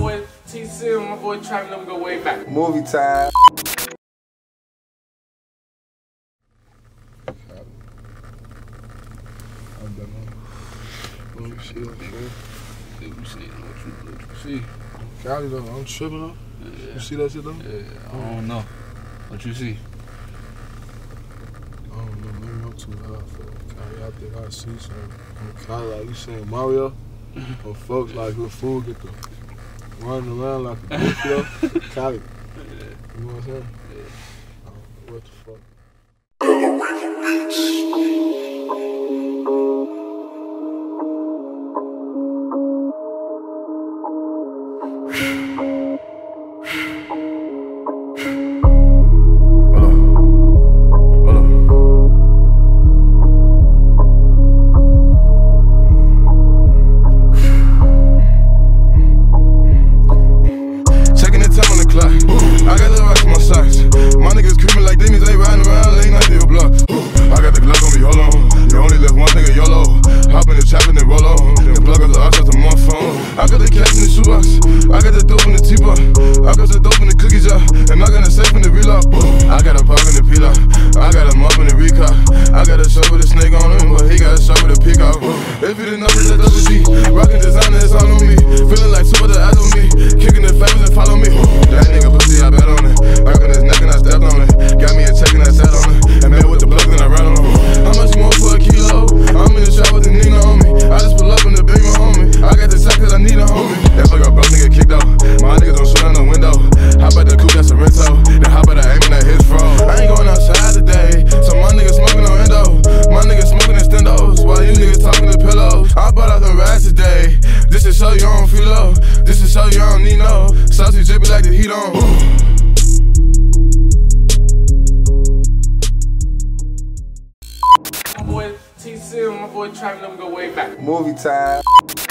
boy TSIMSFILMS, my boy Travis, them go way back. Movie time. Let me see that shit. What you see? What you see? Cali though, I'm tripping though. Yeah. You see that shit though? Yeah, I don't know. What you see? I don't know, maybe I'm too high for Cali. I think I see something. On Cali, like you saying Mario, or folks like who fool get the running around like a goofy though. Cali. You know what I'm saying? Yeah. I don't know what the fuck. I got the rocks in my socks. My niggas creeping like demons, they riding around late night through your block. I got the Glock on me, hold on. You only left one nigga, YOLO. Hop in the trap and then roll on. Then plug up the ox out the my phone. I got the cash in the shoebox. I got the dope in the teapot. I got the dope in the cookie jar. And I got a safe in the relock. I got a pop in the peel. I got a mop in the recock. I got a shirt with a snake on him, but he got a shirt with a peacock. If it enough, it's a double G. Rockin' designer, it's all on me. Feeling like two of the eyes on me. Kicking the favors and follow me. That nigga pussy, I bet on it. Rapping his neck and I stepped on it. Got me a check and I sat on it. And met with the plug and I ran on him. How much you want for a kilo? I'm in the shop with the Nina on me. I just pull up in the big my homie. I got the sack cause I need a homie. If I got broke, nigga kicked out. My niggas don't shoot out the window. Hop at the coupe, that's a rental. Then hop at the aiming at his fro. I ain't going outside today. So my niggas smoking on endo. My niggas smoking in stendos. While you niggas talking to pillows. I bought out the rats today. This is so you don't feel low. This is so you don't need no. Saucy drippy like the heat on. My boy TSIMSFILMS, my boy Travis, them go way back. Movie time.